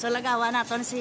So lagawa naton si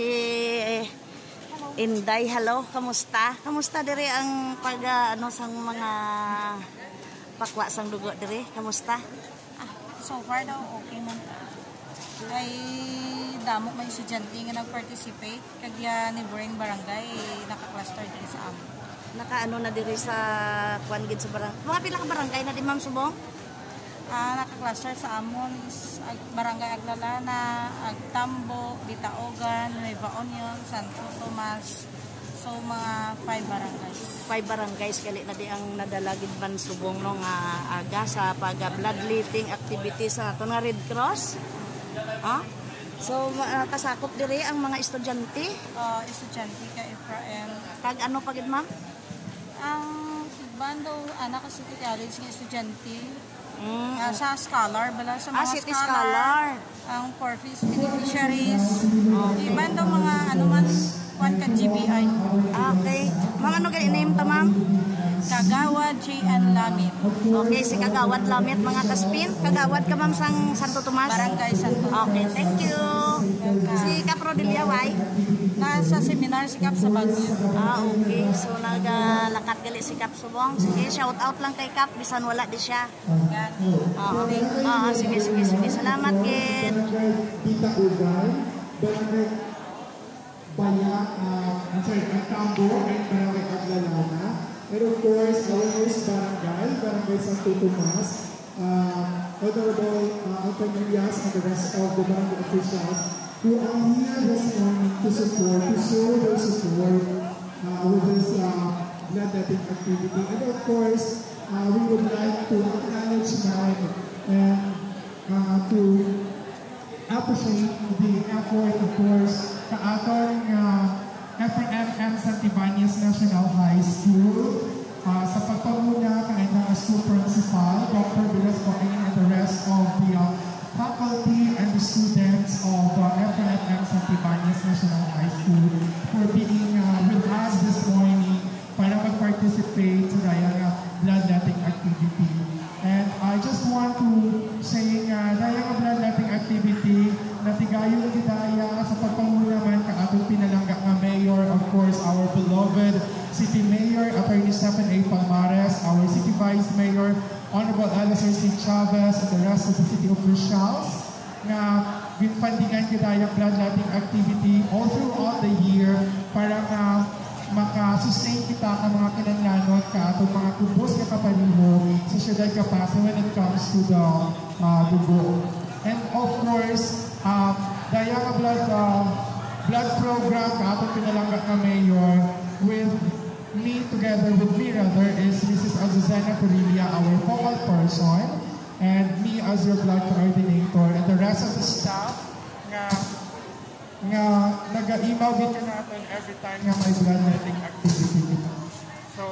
Inday. Hello, kamusta? Kamusta diri ang pag ano sang mga pakwa sang dugo diri? Kamusta? So far daw okay man. Ay damo may estudyante nga nag-participate kagya ni Brain Barangay naka-cluster diri sa amo. Nakaano na diri sa kwan gid sa barangay. Mga pila ka barangay na di Ma'am Subong? Naka-cluster sa amon is Barangay Aglalana, Agtambo, Bitaogan, Nueva Union, Santo Tomas. So mga 5 barangays. 5 barangays kali na di ang nadala gid man Subong no nga aga sa pag-bloodletting activity sa ato nga Red Cross. So kasakop diri ang mga estudyante. Estudyante ka Efraim. Pag ano pagid ma'am? Ang bando anak sa City College nga estudyante. Sa scholar bala sa mga City scholar. Ang Porfis beneficiaries. Iban daw mga ano man kwan ka GBI. Okay. Ma'am ano gani name ta ma'am? Kagawad JN Lamit. Okay, si Kagawad Lamit mga kaspin. Kagawad ka ma'am sang Santo Tomas. Barangay Santo Tomas. Okay, thank you. Si Kapro Diliaway. Nasa seminar si Kap sa Baguio. Okay. So naglakat gali si Kap Subong. Sige, shout out lang kay Kap bisan wala di siya. Sige. Salamat kid. Agtambo and Barangay Aglalana. And of course, our host Barangay Santo Tomas, Honorable Alpamillas and the rest of the barangay officials who are here this morning to show their support with this bloodletting activity. And of course, we would like to acknowledge now and to appreciate the effort, of course, sa atong FRMM Santibanez National High School sa pagpamuna kanilang school principal, Dr. Bilas Coain, and the rest of the faculty and the students of FRMM Santibanez National High School for being with us this morning para mag-participate sa dayang bloodletting activity. And I just want to say dayang bloodletting activity natigayong gidaya sa pagpamuna man ka atong pinalangga nga mayor, of course, our beloved City Mayor, Attorney Stephen A. Palmares, our City Vice Mayor, Honorable Alistair C. Chavez, and the rest of the city officials na ginfundingan gidaya bloodletting activity all throughout the year para nga maka-sustain kita ang mga kinanlanot ka atong mga kubos na kapaliho sa syudad Kapasa when it comes to the dugo. And of course, daya nga blood program ka atong pinalangga ka mayor with me, together with me rather, is Mrs. Azuzena Corilla, our focal person, and me as your blood coordinator, and the rest of the staff nga naga-email din ka natin every time nga may bloodletting activity. So,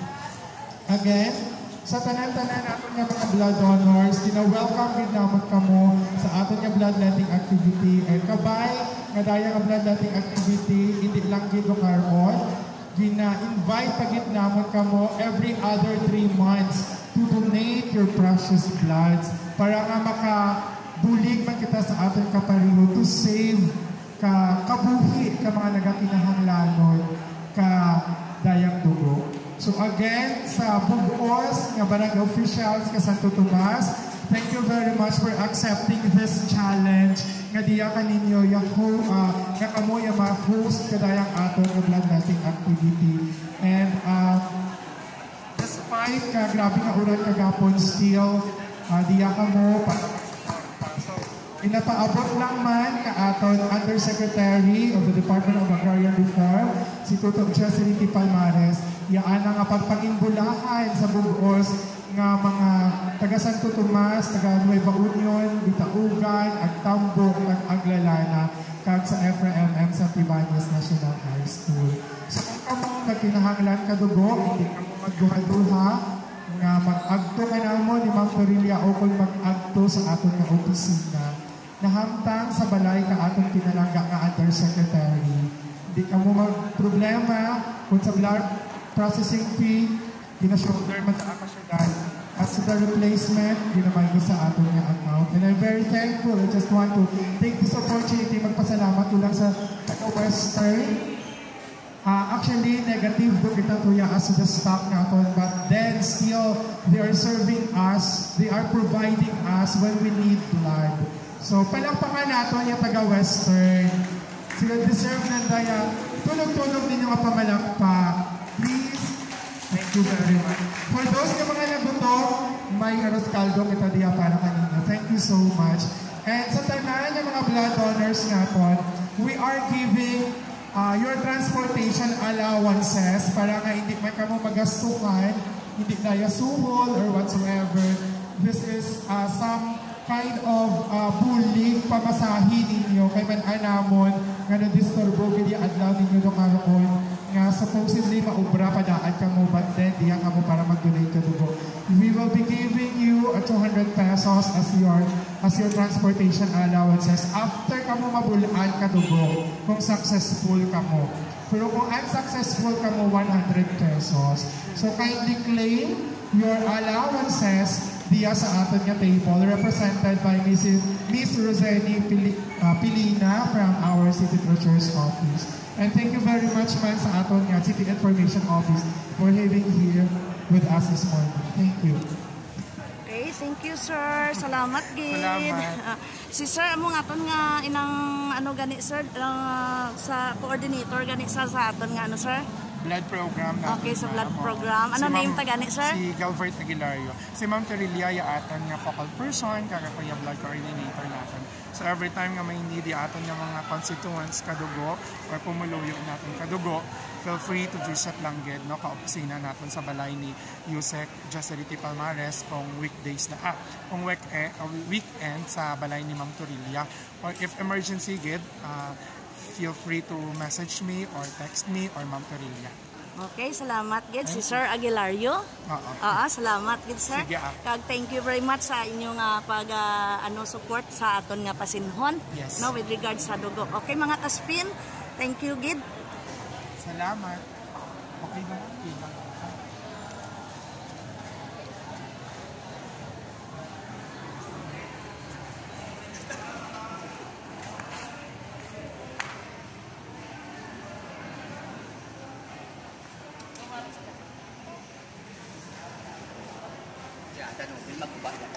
again, sa tanan-tanan natin nga mga blood donors, welcome din naman kamo sa aton nga bloodletting activity. And kabay, nga daya nga bloodletting activity, hindi lang gito karon, gina-invite pagit naman kamo every other 3 months to donate your precious bloods para nga makabulig man kita sa aton kapariho to save kabuhi ka mga nagakinahanglanon ka dayang dugo. So again, sa bugos nga barangay officials ka Santo Tomas, thank you very much for accepting this challenge nga diya kaninyo nga kamo yung ma-host kadayang aton nga bloodletting activity. And despite grabe nga uran kagapon still, diya kamo inapaabot lang man ka aton Undersecretary of the Department of Agrarian Reform, si Tutong Chesley T. Palmares, yaan nga pagpangimbulahan sa bugos nga mga taga Santo Tomas, taga Nueva Union, Bitaogan, Agtambo, Aglalana, kag sa FRMM Santibanez National High School. So kung kamo nagkinahanglan ka dugo, hindi ka mo magduha-duha, nga mag-agto ka na mo ni Ma'am Corilla o kung mag-agto sa aton nga opisina. Nahamtang sa balay ka atong pinalangga nga Undersecretary. Hindi ka mo mag-problema kung sa blood processing fee, gina-shoulder man sa akasyudad. as the replacement, ginamay ko sa ato nga account. And I'm very thankful. I just want to take this opportunity magpasalamat ulang sa taga-Western. Actually, negative do kita tuya as the stock natin, but then still, they are serving us, they are providing us when we need blood. So, palakpakan natin yung taga-Western. Sila deserve na daya. Tulog-tulog ninyo ang pamalakpak. Please, thank you very much. For those na mga naguto, may aros kaldo kita diya para kanina. Thank you so much. And sa tanan yung mga blood donors natin, we are giving your transportation allowances para nga hindi may kamo magastukan, hindi daya suhol or whatsoever. This is some kind of bullying pamasahin ninyo kay man-anamon nga na-disturbo gili adlaw ninyo do karon nga supposedly maubra padaan ka mo but then diyan ka mo para mag-donate ka dugo. We will be giving you 200 pesos as your transportation allowances after ka mo mabulaan ka dugo kung successful ka mo. Pero kung unsuccessful ka mo, 100 pesos. So kindly claim your allowances diya sa aton nga table represented by Miss Roseni Pilina from our City Treasurer's Office. And thank you very much man sa aton nga City Information Office for having here with us this morning. Thank you. Okay, thank you sir. Salamat gid. Salamat. Si sir amo nga aton nga inang ano gani sir sa coordinator gani sa aton nga ano sir? Blood program natin. Okay, sa blood program. Ano name tagani, sir? Si Galvert Aguilario. Si Ma'am Terilia aton nga focal person, kaya blood coordinator natin. So every time nga may need aton nga mga constituents kadugo or pumuluyo natin kadugo, feel free to visit lang gid no ka-opisina natin sa balay ni Yusek Jacerity Palmares kung weekdays na kung weekend sa balay ni Ma'am Terilia. Or if emergency gid, feel free to message me or text me or Ma'am Terilia. Okay, salamat gid si Sir Aguilario. Oo, salamat gid sir. Sige, Kag thank you very much sa inyong pag support sa aton nga pasinhon Yes. no with regards sa dugo. Okay mga kaspin, thank you gid. Salamat. Okay ba? Okay ba? Tanong, magbuba yan.